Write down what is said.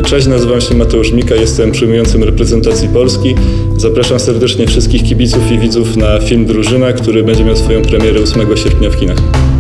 Cześć, nazywam się Mateusz Mika, jestem przyjmującym reprezentacji Polski. Zapraszam serdecznie wszystkich kibiców i widzów na film Drużyna, który będzie miał swoją premierę 8 sierpnia w kinach.